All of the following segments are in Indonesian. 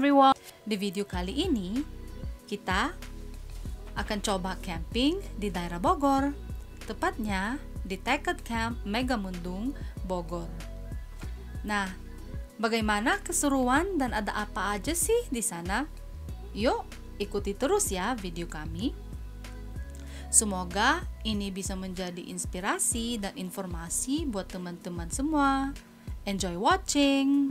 everyone. Di video kali ini kita akan coba camping di daerah Bogor, tepatnya di Tekad Camp Megamendung, Bogor. Nah, bagaimana keseruan dan ada apa aja sih di sana? Yuk, ikuti terus ya video kami. Semoga ini bisa menjadi inspirasi dan informasi buat teman-teman semua. Enjoy watching!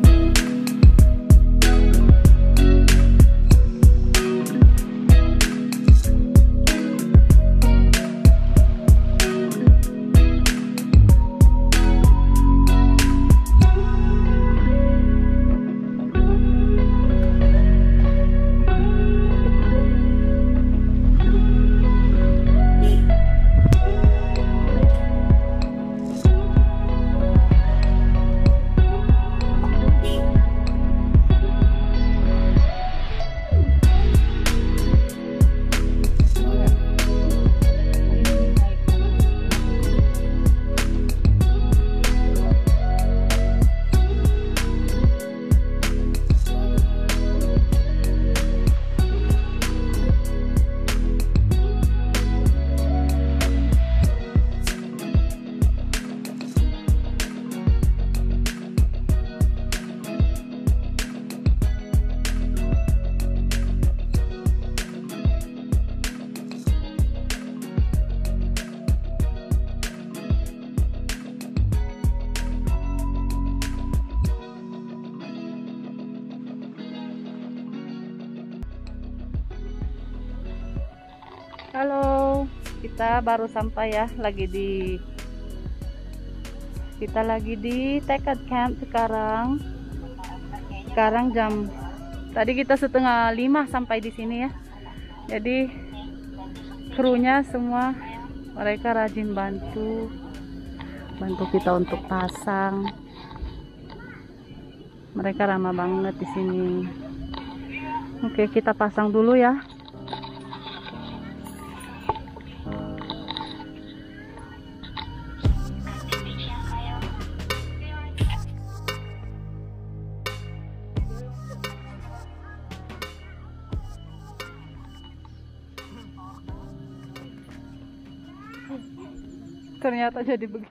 Halo, kita baru sampai ya, kita lagi di Tekad Camp sekarang. Sekarang tadi kita 4:30 sampai di sini ya. Jadi krunya semua mereka rajin bantu kita untuk pasang. Mereka ramah banget di sini. Oke, kita pasang dulu ya. Ternyata jadi begini.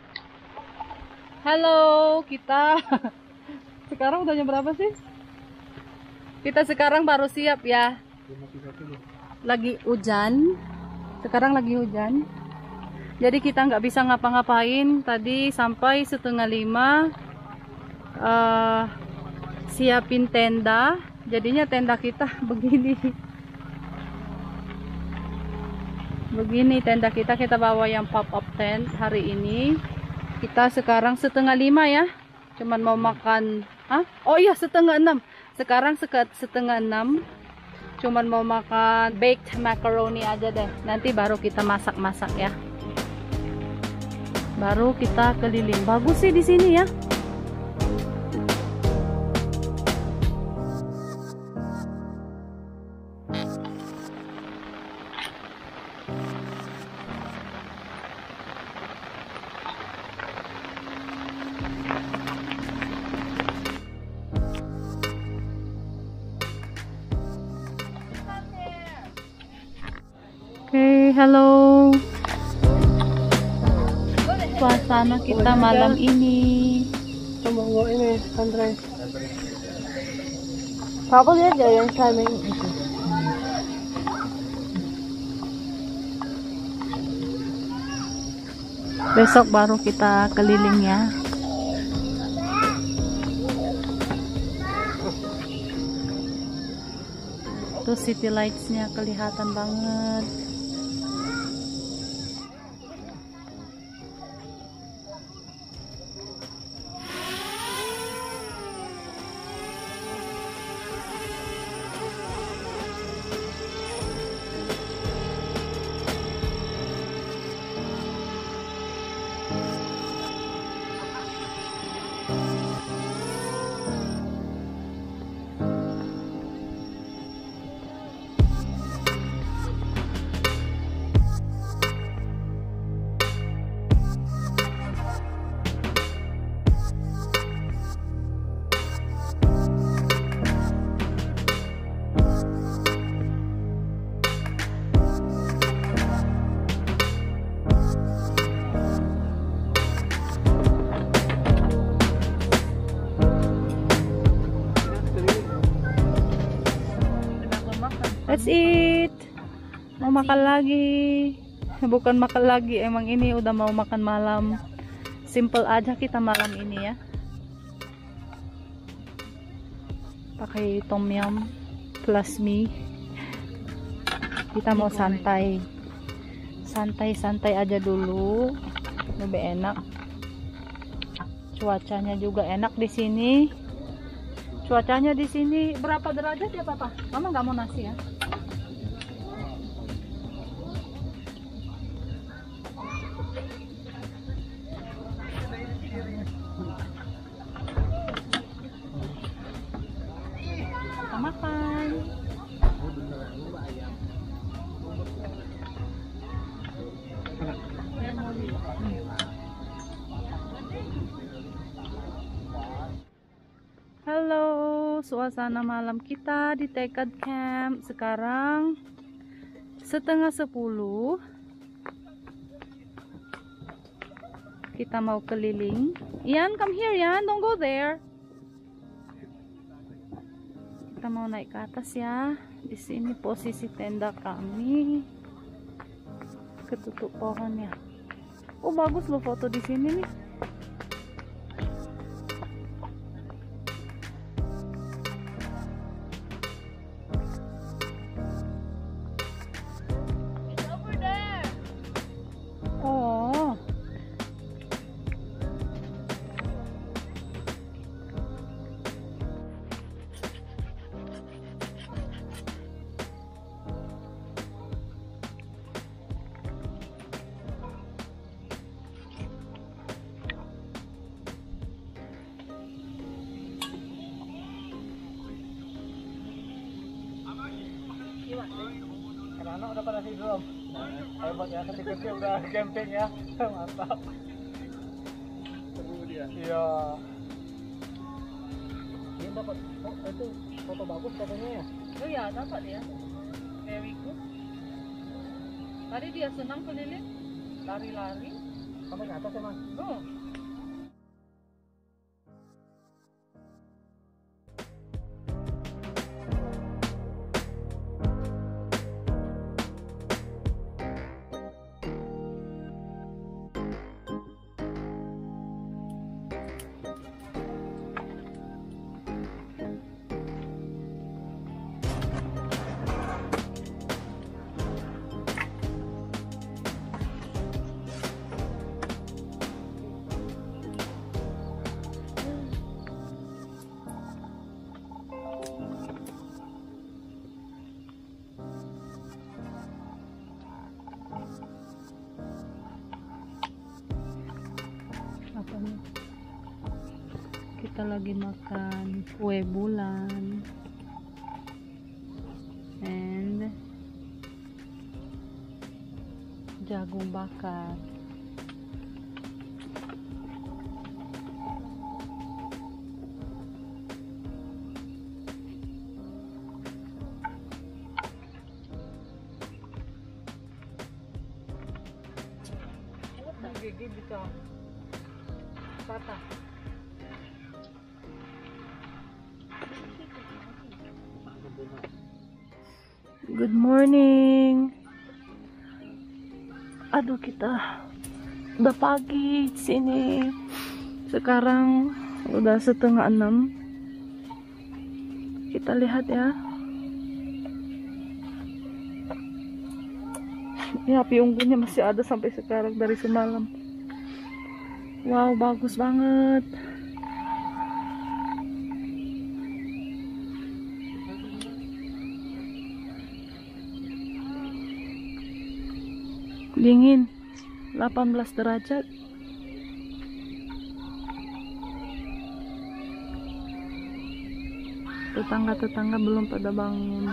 Halo, kita sekarang udah jam berapa sih? Kita sekarang baru siap ya. Lagi hujan. Sekarang lagi hujan. Jadi kita nggak bisa ngapa-ngapain. Tadi sampai 4:30 siapin tenda. Jadinya tenda kita begini. Begini tenda kita bawa yang pop-up tent hari ini. Kita sekarang 4:30 ya. Cuman mau makan. Oh iya 5:30. Sekarang 5:30. Cuman mau makan baked macaroni aja deh. Nanti baru kita masak-masak ya. Baru kita keliling. Bagus sih di sini ya. Oke, halo. Suasana kita malam ini. Tunggu ini, Andre. Papa lihat ya yang timing itu. Besok baru kita keliling ya. Tuh city lights-nya kelihatan banget. Let's eat. Mau makan lagi. Bukan makan lagi, emang ini udah mau makan malam. Simple aja kita malam ini ya. Pakai tom yum plus mie. Kita mau santai. Santai-santai aja dulu. Lebih enak. Cuacanya juga enak di sini. Cuacanya di sini berapa derajat ya, Papa? Mama nggak mau nasi ya. Kita makan. Halo, suasana malam kita di Tekad Camp. Sekarang 9:30. Kita mau keliling. Ian, come here, Ian. Don't go there. Kita mau naik ke atas ya. Di sini posisi tenda kami. Ketutup pohon ya. Oh, bagus loh foto di sini nih. Oh. Anak udah pada tidur. Hebat ya, ketika udah camping ya. Mantap. Seru dia. Iya. Dia dapat itu foto bagus katanya ya. Oh ya, dapat ya. Very good. Tadi dia senang keliling, lari-lari. Sampai ke atas emang. Oh. Apa nih? Kita lagi makan kue bulan and jagung bakar. Gigi bisa patah. Good morning. Aduh, kita udah pagi di sini. Sekarang udah 5:30. Kita lihat ya. Ini api unggunnya masih ada sampai sekarang dari semalam. Wow, bagus banget. Dingin, 18 derajat. Tetangga-tetangga belum pada bangun.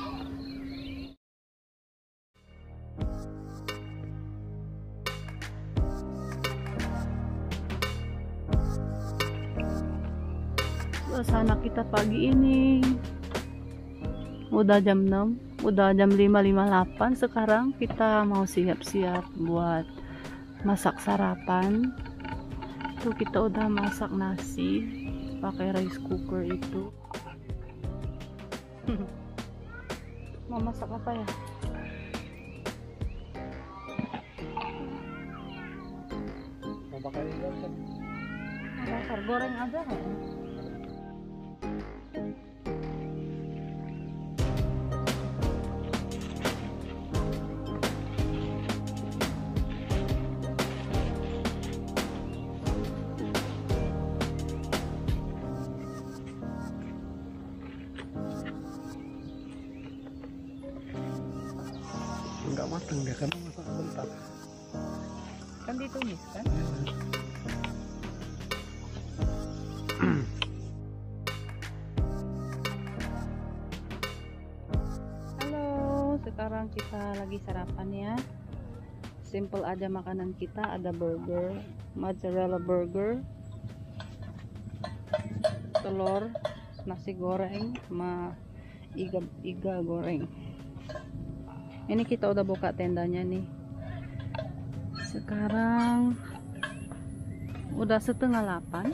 Suasana kita pagi ini udah jam 6, udah jam 5.58. Sekarang kita mau siap-siap buat masak sarapan. Tuh kita udah masak nasi pakai rice cooker itu. Mau masak apa ya? Mau pakai ini kan? Dasar goreng aja kan? Enggak matang dia kan masak sebentar. Kan ditumis kan? Halo, sekarang kita lagi sarapan ya. Simple aja makanan kita, ada burger, mozzarella burger, telur, nasi goreng, sama iga goreng. Ini kita udah buka tendanya nih. Sekarang udah 7:30.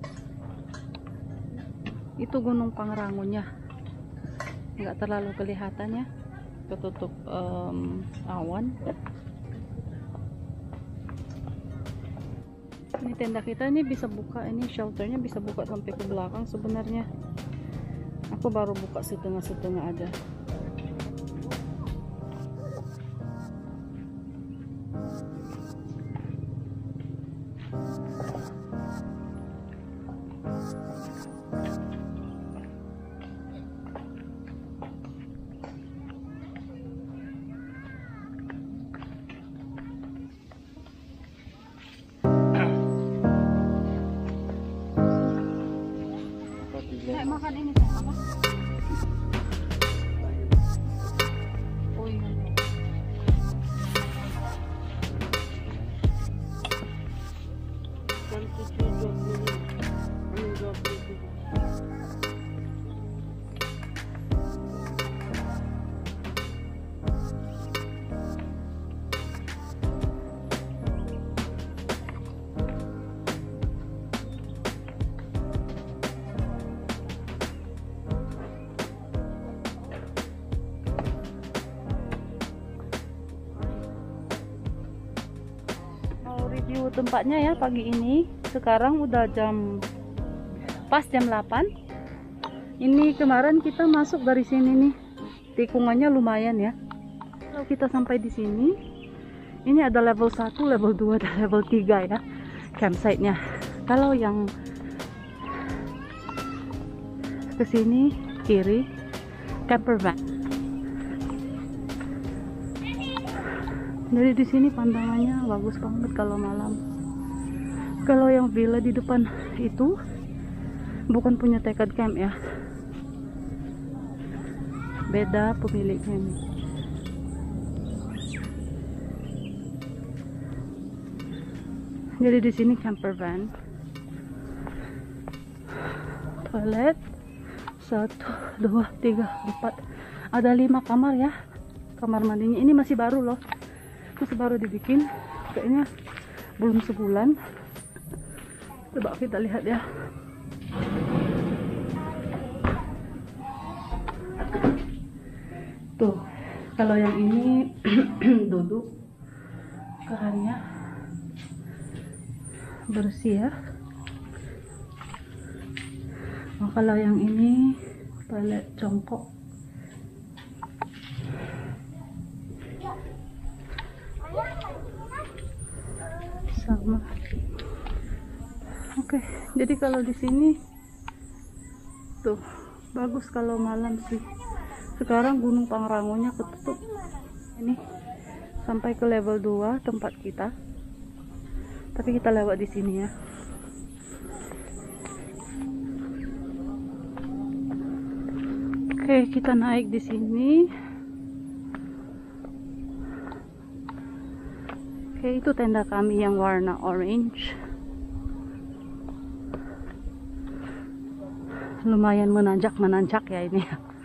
Itu Gunung Pangrangonya. Nggak terlalu kelihatan ya. Ketutup awan. Ini tenda kita ini bisa buka, ini shelternya bisa buka sampai ke belakang sebenarnya. Aku baru buka setengah-setengah aja. Kayak makan ini apa? Oh iya. Review tempatnya ya pagi ini. Sekarang udah pas jam 8. Ini kemarin kita masuk dari sini nih. Tikungannya lumayan ya. Kalau kita sampai di sini, ini ada level 1, level 2 dan level 3 ya. Campsite-nya. Kalau yang ke sini kiri camper van. Dari di sini pandangannya bagus banget kalau malam. Kalau yang villa di depan itu bukan punya Tecad Camp ya. Beda pemiliknya nih. Jadi di sini camper van. Toilet 1, 2, 3, 4. Ada 5 kamar ya. Kamar mandinya ini masih baru loh. Masih baru dibikin, kayaknya belum sebulan. Coba kita lihat ya. Tuh, kalau yang ini duduk kerannya bersih ya. Oh, kalau yang ini toilet jongkok. Sama. Oke, jadi kalau di sini tuh bagus kalau malam sih. Sekarang Gunung Pangrangonya ketutup. Ini sampai ke level 2 tempat kita. Tapi kita lewat di sini ya. Oke, kita naik di sini. Oke, itu tenda kami yang warna orange. Lumayan menanjak ya ini.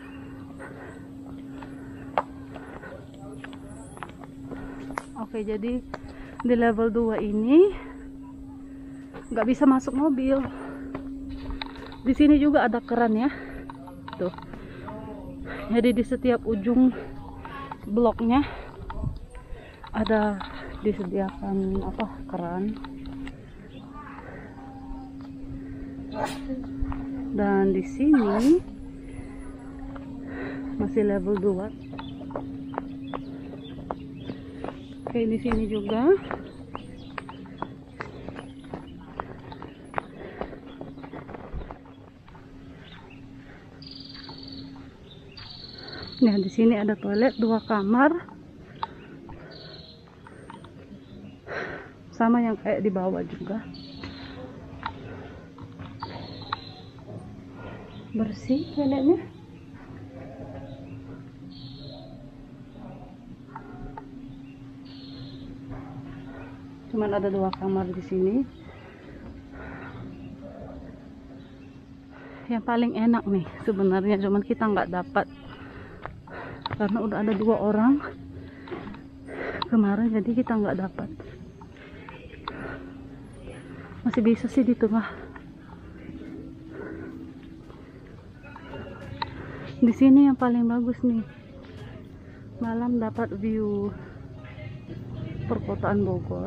Oke, jadi di level 2 ini nggak bisa masuk mobil. Di sini juga ada keran ya. Tuh. Jadi di setiap ujung bloknya ada disediakan keran. Dan di sini masih level 2. Oke, di sini juga. Nah, di sini ada toilet 2 kamar. Sama yang kayak di bawah juga. Bersih toiletnya. Cuman ada 2 kamar di sini. Yang paling enak nih sebenarnya, cuman kita nggak dapat karena udah ada 2 orang kemarin, jadi kita nggak dapat. Masih bisa sih di tengah. Di sini yang paling bagus nih, malam dapat view perkotaan Bogor.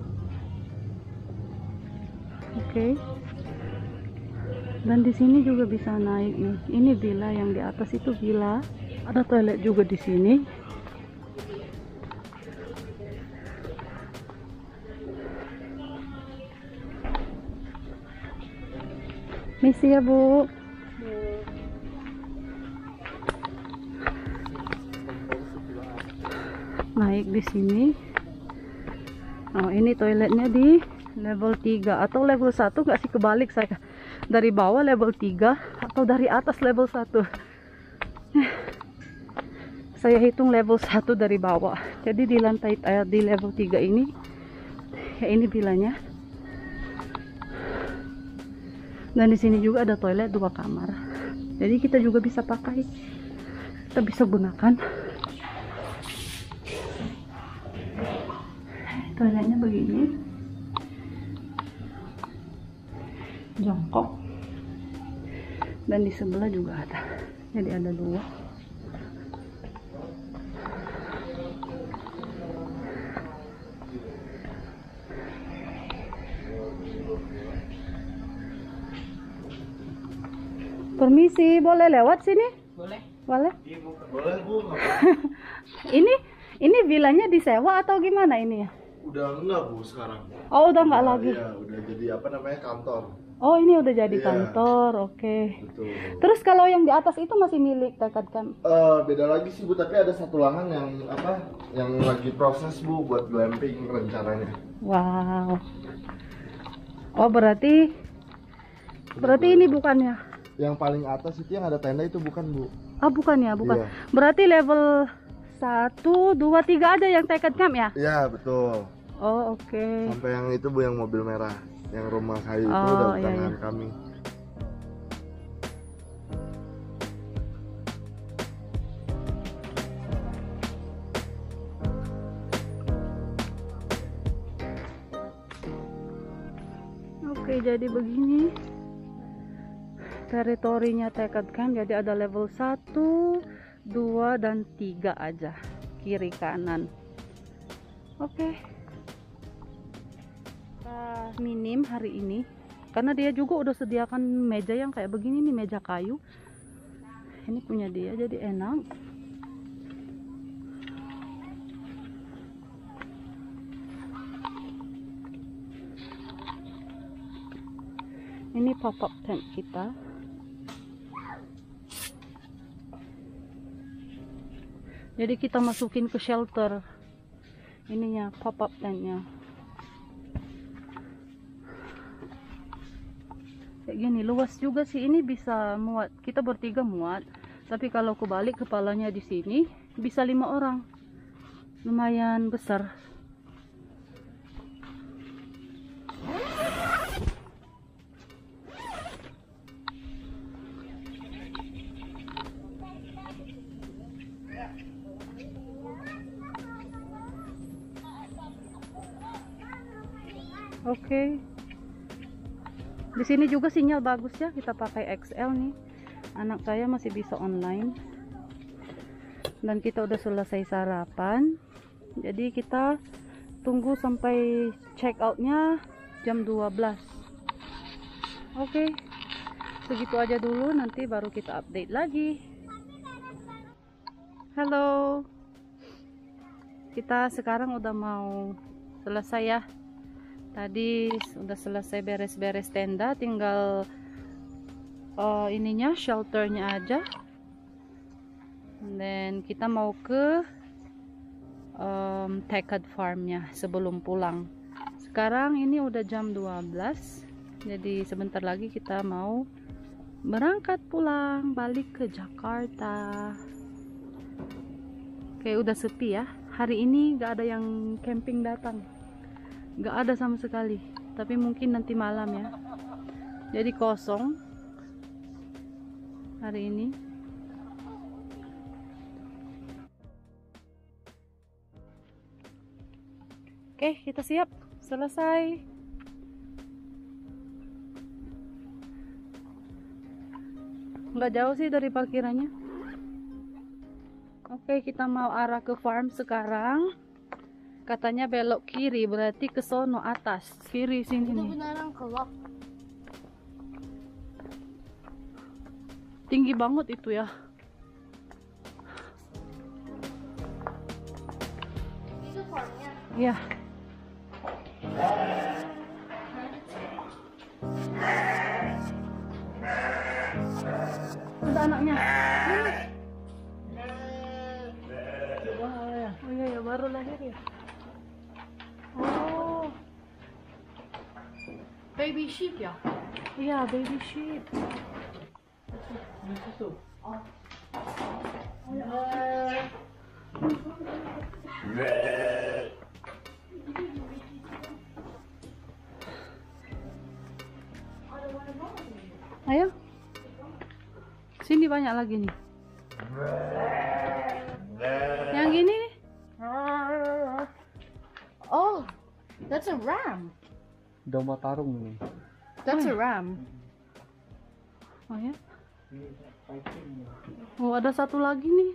Oke. Dan di sini juga bisa naik nih. Ini villa, yang di atas itu villa. Ada toilet juga di sini. Misi ya, Bu. Naik di sini. Oh, ini toiletnya di level 3 atau level 1, nggak sih, kebalik saya. Dari bawah level 3 atau dari atas level 1. Saya hitung level 1 dari bawah. Jadi di lantai di level 3 ini ya, ini villanya. Dan di sini juga ada toilet 2 kamar. Jadi kita juga bisa pakai. Kita bisa gunakan. Toiletnya begini. Jongkok. Dan di sebelah juga ada. Jadi ada 2. Permisi, boleh lewat sini? Boleh. Boleh? Boleh, Bu. Ini villanya disewa atau gimana ini ya? Udah enggak, Bu, sekarang. Oh, udah enggak lagi. Iya, udah jadi kantor. Oh, ini udah jadi Iya. kantor. Oke. Betul. Terus kalau yang di atas itu masih milik Tekad Camp? Beda lagi sih, Bu, tapi ada satu lahan yang lagi proses, Bu, buat glamping rencananya. Wow. Oh, berarti ini bukannya? Yang paling atas itu yang ada tenda itu bukan, Bu. Ah, bukan ya, bukan. Iya. Berarti level 1, 2, 3 aja yang Tekad Camp ya? Iya, betul. Oh, oke. Sampai yang itu, Bu, yang mobil merah, yang rumah kayu itu Oh, udah iya, tangan iya. kami. Oke, jadi begini teritorinya Tekad Camp. Jadi ada level 1, 2, dan 3 aja, kiri kanan. Oke. Kita minim hari ini karena dia juga udah sediakan meja yang kayak begini nih, meja kayu. Ini punya dia, jadi enak. Ini pop-up tent kita. Jadi kita masukin ke shelter. Ininya pop-up tentnya. Kayak gini, luas juga sih. Ini bisa muat, kita bertiga muat. Tapi kalau kebalik kepalanya di sini bisa 5 orang. Lumayan besar. Oke. Di sini juga sinyal bagus ya, kita pakai XL nih. Anak saya masih bisa online. Dan kita udah selesai sarapan. Jadi kita tunggu sampai check outnya jam 12. Oke, segitu aja dulu, nanti baru kita update lagi. Halo, kita sekarang udah mau selesai ya. Tadi udah selesai beres-beres tenda, tinggal ininya, shelternya aja. Dan kita mau ke Tekad farmnya sebelum pulang. Sekarang ini udah jam 12, jadi sebentar lagi kita mau berangkat pulang balik ke Jakarta. Kayak udah sepi ya, hari ini gak ada yang camping datang, gak ada sama sekali, tapi mungkin nanti malam ya. Jadi kosong hari ini. Oke, kita siap. Selesai. Nggak jauh sih dari parkirannya. Oke, kita mau arah ke farm sekarang. Katanya belok kiri, berarti ke sono atas. Kiri sini nih. Beneran kelok. Tinggi banget itu ya. Itu farmnya. Iya. Ada anaknya. Oh iya ya, baru lahir ya. Oh, Baby sheep ya? iya, baby sheep. Ayo. Sini banyak lagi nih. Yang gini nih. Oh, that's a ram. Domba tarung ini. That's a ram. Oh ya. Oh, ada satu lagi nih.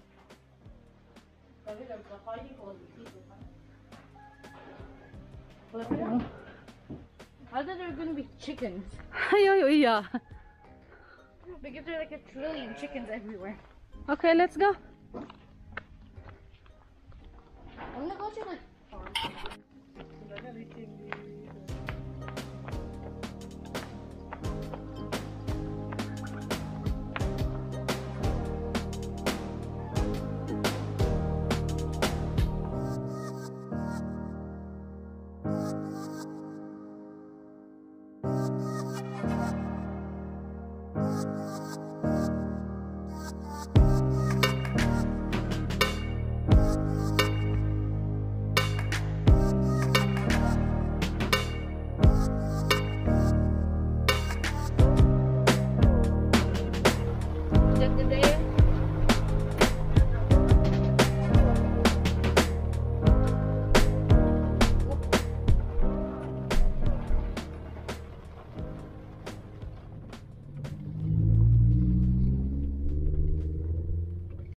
I thought there were gonna be chickens. Ayo, iya. Because there are like a trillion chickens everywhere. Okay, let's go. I'm gonna go to the